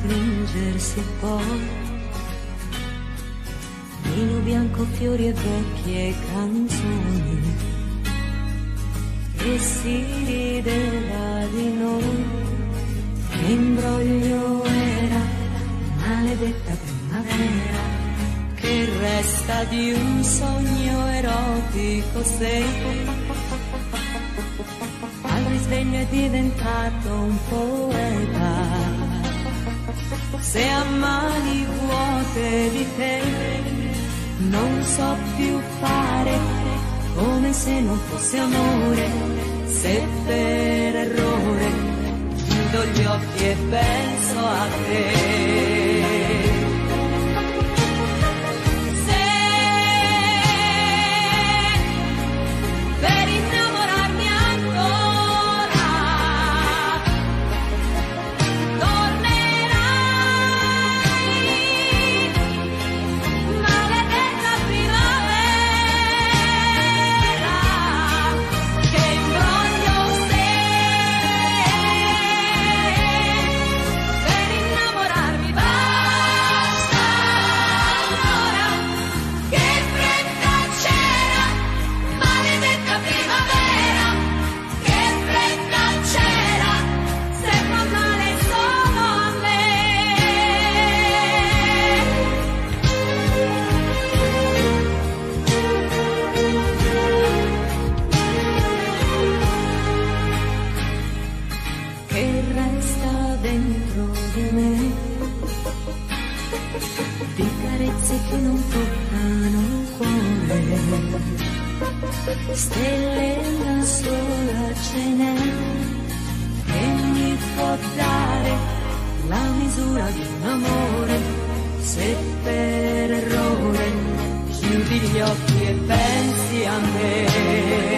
stringersi poi, vino bianco, fiori e vecchie canzoni, e si rideva di noi. Che imbroglio era, maledetta primavera, che resta di un sogno erotico sei. Al risveglio è diventato un poeta, se a mani vuote di te non so più fare, come se non fosse amore, se per errore chiudo gli occhi e penso a te. Di carezze che non toccano il cuore, stelle una sola ce n'è, che mi può dare la misura di un amore, se per errore chiudi gli occhi e pensi a me.